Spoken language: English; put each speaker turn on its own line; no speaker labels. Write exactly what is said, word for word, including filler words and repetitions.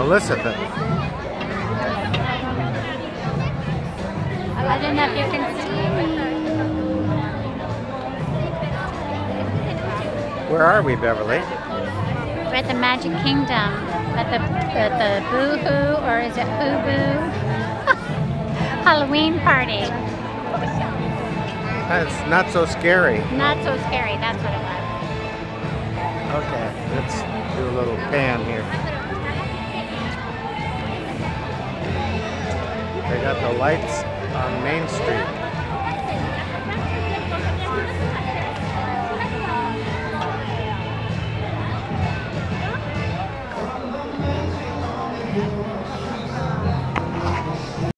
Elizabeth.
I don't know if you can see.
Where are we, Beverly?
We're at the Magic Kingdom. At the, at the Boo-Hoo, or is it Boo-Boo? Halloween party.
That's not so scary.
Not so scary, that's what it was.
Okay, let's do a little pan here. They got the lights on Main Street.